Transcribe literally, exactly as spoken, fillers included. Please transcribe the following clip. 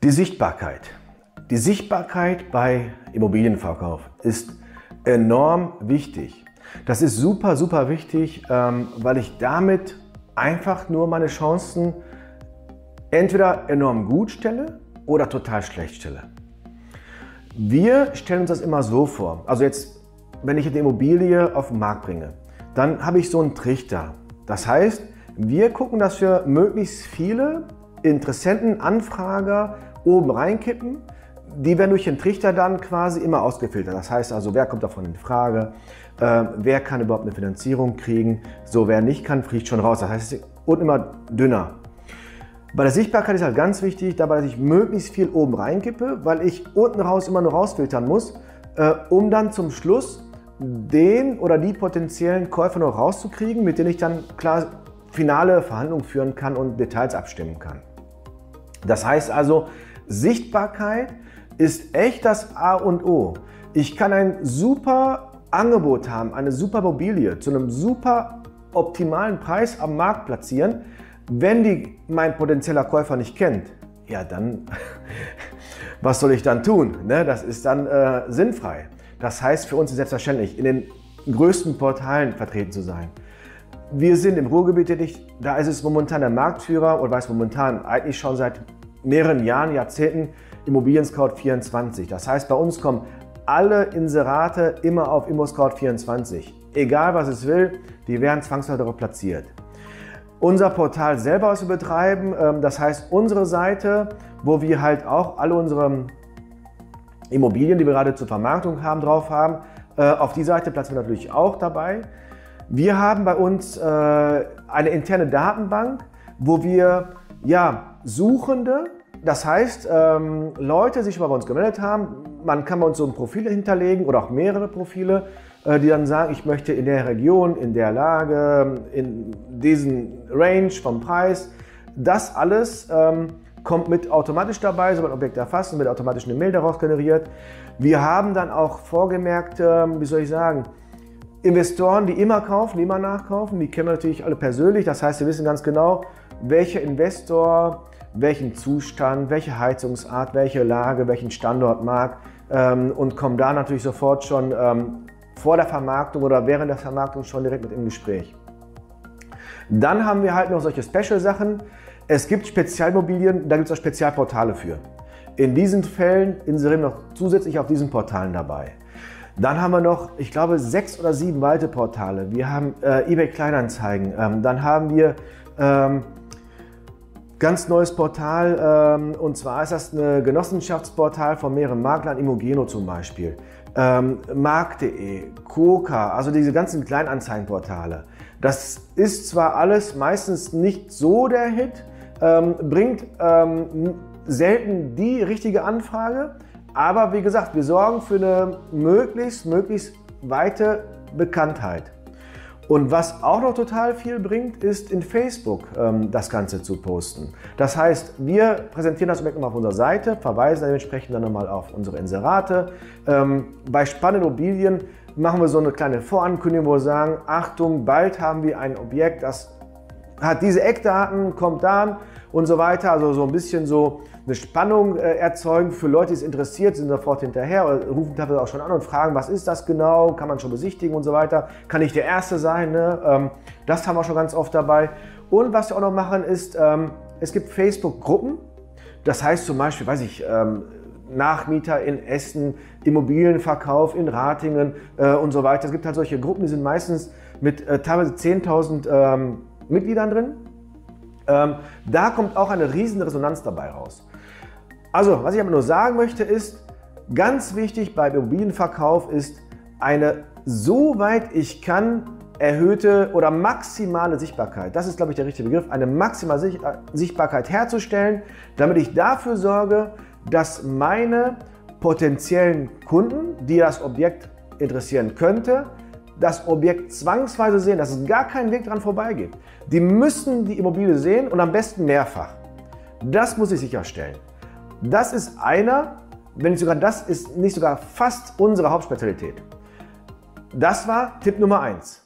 Die Sichtbarkeit. Die Sichtbarkeit bei Immobilienverkauf ist enorm wichtig. Das ist super, super wichtig, weil ich damit einfach nur meine Chancen entweder enorm gut stelle oder total schlecht stelle. Wir stellen uns das immer so vor. Also jetzt, wenn ich eine Immobilie auf den Markt bringe, dann habe ich so einen Trichter. Das heißt, wir gucken, dass wir möglichst viele Interessenten, Anfrager oben reinkippen. Die werden durch den Trichter dann quasi immer ausgefiltert. Das heißt also, wer kommt davon in Frage, äh, wer kann überhaupt eine Finanzierung kriegen, so wer nicht kann, fliegt schon raus. Das heißt, es ist unten immer dünner. Bei der Sichtbarkeit ist halt ganz wichtig, dabei, dass ich möglichst viel oben reinkippe, weil ich unten raus immer nur rausfiltern muss, äh, um dann zum Schluss den oder die potenziellen Käufer noch rauszukriegen, mit denen ich dann klar finale Verhandlungen führen kann und Details abstimmen kann. Das heißt also, Sichtbarkeit ist echt das A und O. Ich kann ein super Angebot haben, eine super Immobilie zu einem super optimalen Preis am Markt platzieren. Wenn die mein potenzieller Käufer nicht kennt, ja dann, was soll ich dann tun? Ne? Das ist dann äh, sinnfrei. Das heißt für uns ist selbstverständlich, in den größten Portalen vertreten zu sein. Wir sind im Ruhrgebiet tätig, da ist es momentan der Marktführer oder weiß momentan eigentlich schon seit mehreren Jahren, Jahrzehnten ImmobilienScout vierundzwanzig. Das heißt, bei uns kommen alle Inserate immer auf ImmoScout vierundzwanzig. Egal was es will, die werden zwangsläufig darauf platziert. Unser Portal selber, was wir betreiben, das heißt unsere Seite, wo wir halt auch alle unsere Immobilien, die wir gerade zur Vermarktung haben, drauf haben, auf die Seite platzieren wir natürlich auch dabei. Wir haben bei uns äh, eine interne Datenbank, wo wir ja, Suchende, das heißt ähm, Leute, die sich bei uns gemeldet haben, man kann bei uns so ein Profil hinterlegen oder auch mehrere Profile, äh, die dann sagen, ich möchte in der Region, in der Lage, in diesen Range vom Preis. Das alles ähm, kommt mit automatisch dabei, sobald ein Objekt erfasst und wird automatisch eine Mail daraus generiert. Wir haben dann auch vorgemerkt, äh, wie soll ich sagen, Investoren, die immer kaufen, die immer nachkaufen, die kennen wir natürlich alle persönlich. Das heißt, wir wissen ganz genau, welcher Investor, welchen Zustand, welche Heizungsart, welche Lage, welchen Standort mag ähm, und kommen da natürlich sofort schon ähm, vor der Vermarktung oder während der Vermarktung schon direkt mit im Gespräch. Dann haben wir halt noch solche Special-Sachen. Es gibt Spezialmobilien, da gibt es auch Spezialportale für. In diesen Fällen inserieren wir noch zusätzlich auf diesen Portalen dabei. Dann haben wir noch, ich glaube, sechs oder sieben weitere Portale. Wir haben äh, eBay Kleinanzeigen. Ähm, dann haben wir ähm, ganz neues Portal, ähm, und zwar ist das ein Genossenschaftsportal von mehreren Maklern, Immogeno zum Beispiel, ähm, Markt punkt de, Koka, also diese ganzen Kleinanzeigenportale. Das ist zwar alles meistens nicht so der Hit, ähm, bringt ähm, selten die richtige Anfrage, aber wie gesagt, wir sorgen für eine möglichst, möglichst weite Bekanntheit. Und was auch noch total viel bringt, ist in Facebook ähm, das Ganze zu posten. Das heißt, wir präsentieren das Objekt nochmal auf unserer Seite, verweisen dementsprechend dann nochmal auf unsere Inserate. Ähm, bei spannenden Immobilien machen wir so eine kleine Vorankündigung, wo wir sagen, Achtung, bald haben wir ein Objekt, das hat diese Eckdaten, kommt dann und so weiter. Also so ein bisschen so eine Spannung äh, erzeugen für Leute, die es interessiert, sind sofort hinterher oder rufen teilweise auch schon an und fragen, was ist das genau, kann man schon besichtigen und so weiter. Kann ich der Erste sein? Ne? Ähm, das haben wir schon ganz oft dabei. Und was wir auch noch machen ist, ähm, es gibt Facebook-Gruppen. Das heißt zum Beispiel, weiß ich, ähm, Nachmieter in Essen, Immobilienverkauf in Ratingen äh, und so weiter. Es gibt halt solche Gruppen, die sind meistens mit äh, teilweise zehntausend ähm, Mitgliedern drin. Ähm, da kommt auch eine riesen Resonanz dabei raus. Also, was ich aber nur sagen möchte ist, ganz wichtig beim Immobilienverkauf ist eine, soweit ich kann, erhöhte oder maximale Sichtbarkeit. Das ist, glaube ich, der richtige Begriff, eine maximale Sichtbarkeit herzustellen, damit ich dafür sorge, dass meine potenziellen Kunden, die das Objekt interessieren könnte, das Objekt zwangsweise sehen, dass es gar keinen Weg dran vorbeigeht. Die müssen die Immobilie sehen und am besten mehrfach. Das muss ich sicherstellen. Das ist einer, wenn nicht sogar das ist nicht sogar fast unsere Hauptspezialität. Das war Tipp Nummer eins.